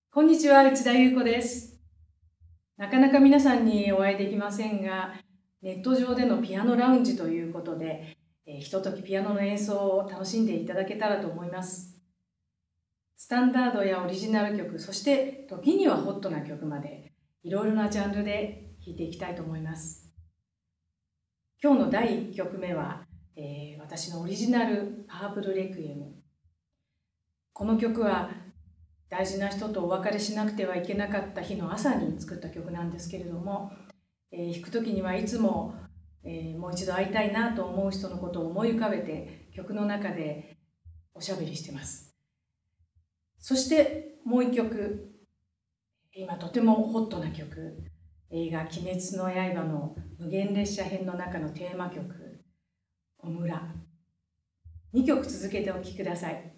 こんにちは、内田裕子です。なかなか皆さんにお会いできませんが、ネット上でのピアノラウンジということで、ひとときピアノの演奏を楽しんでいただけたらと思います。スタンダードやオリジナル曲、そして時にはホットな曲まで、いろいろなジャンルで弾いていきたいと思います。今日の第1曲目は、私のオリジナルパープルレクイエム。この曲は大事な人とお別れしなくてはいけなかった日の朝に作った曲なんですけれども、弾く時にはいつも、もう一度会いたいなと思う人のことを思い浮かべて曲の中でおしゃべりしてます。そしてもう一曲、今とてもホットな曲、映画「鬼滅の刃」の無限列車編の中のテーマ曲「オムラ」。2曲続けてお聴きください。